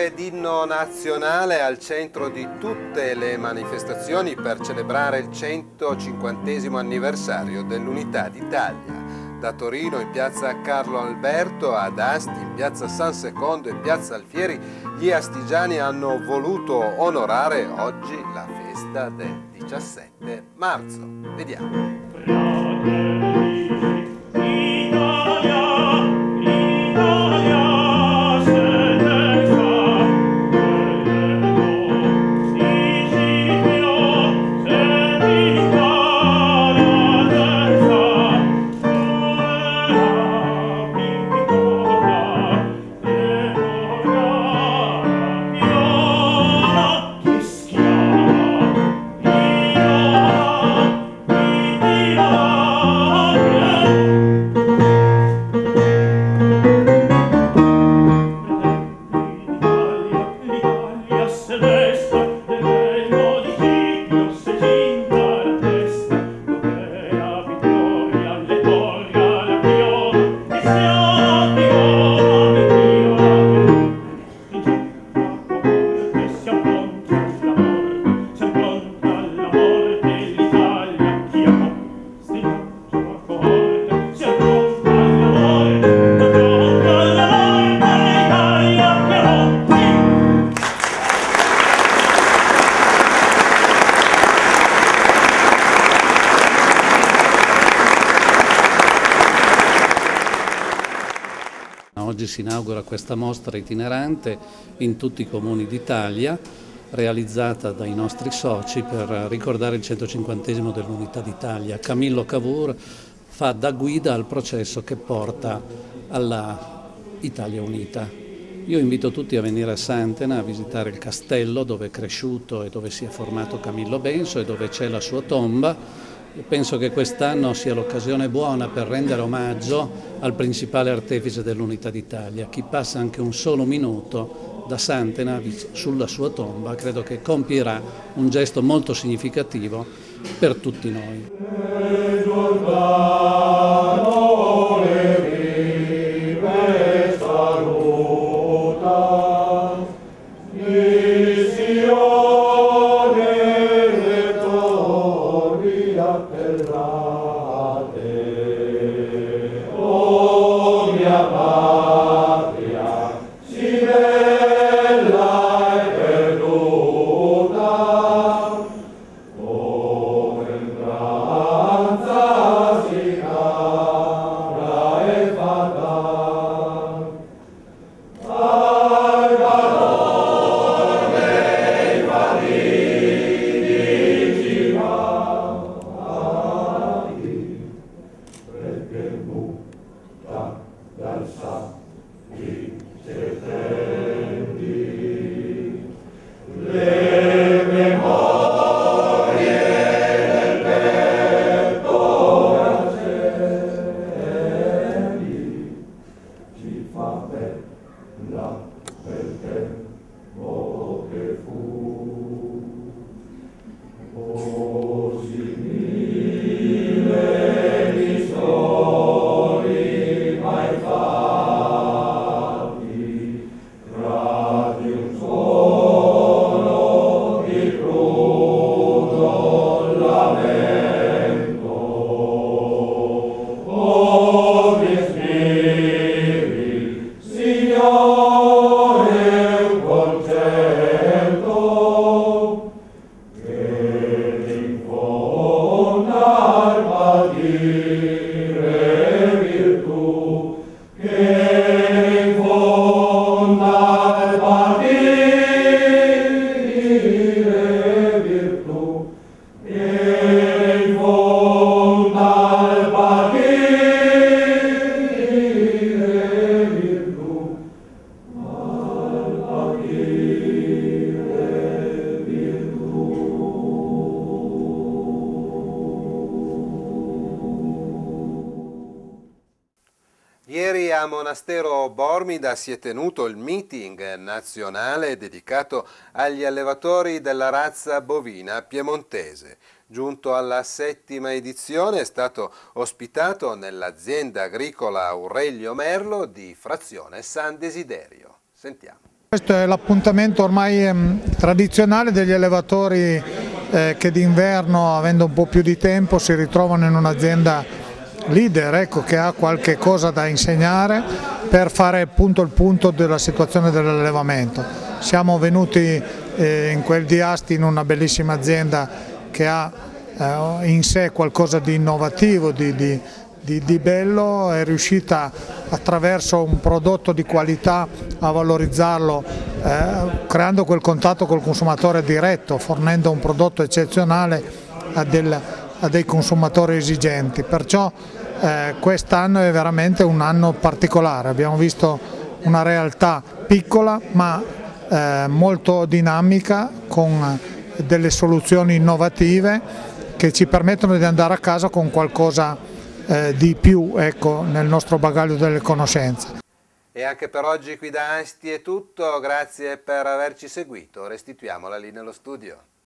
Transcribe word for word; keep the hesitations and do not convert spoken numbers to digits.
ed inno nazionale al centro di tutte le manifestazioni per celebrare il centocinquantesimo anniversario dell'Unità d'Italia. Da Torino in piazza Carlo Alberto ad Asti in piazza San Secondo e piazza Alfieri, gli astigiani hanno voluto onorare oggi la festa del diciassette marzo. Vediamo. Oggi si inaugura questa mostra itinerante in tutti i comuni d'Italia, realizzata dai nostri soci per ricordare il centocinquantesimo dell'Unità d'Italia. Camillo Cavour fa da guida al processo che porta alla Italia Unita. Io invito tutti a venire a Santena a visitare il castello dove è cresciuto e dove si è formato Camillo Benso e dove c'è la sua tomba. Io penso che quest'anno sia l'occasione buona per rendere omaggio al principale artefice dell'Unità d'Italia. Chi passa anche un solo minuto da Santena sulla sua tomba credo che compierà un gesto molto significativo per tutti noi. Ieri a Monastero Bormida si è tenuto il meeting nazionale dedicato agli allevatori della razza bovina piemontese. Giunto alla settima edizione è stato ospitato nell'azienda agricola Aurelio Merlo di Frazione San Desiderio. Sentiamo. Questo è l'appuntamento ormai ehm, tradizionale degli allevatori eh, che d'inverno, avendo un po' più di tempo, si ritrovano in un'azienda leader, ecco, che ha qualche cosa da insegnare per fare appunto il punto della situazione dell'allevamento. Siamo venuti eh, in quel di Asti, in una bellissima azienda che ha eh, in sé qualcosa di innovativo, di, di Di, di bello, è riuscita attraverso un prodotto di qualità a valorizzarlo, eh, creando quel contatto col consumatore diretto, fornendo un prodotto eccezionale a, del, a dei consumatori esigenti. Perciò eh, quest'anno è veramente un anno particolare, abbiamo visto una realtà piccola ma eh, molto dinamica, con delle soluzioni innovative che ci permettono di andare a casa con qualcosa Eh, di più, ecco, nel nostro bagaglio delle conoscenze. E anche per oggi qui da Asti è tutto, grazie per averci seguito, restituiamo la linea allo studio.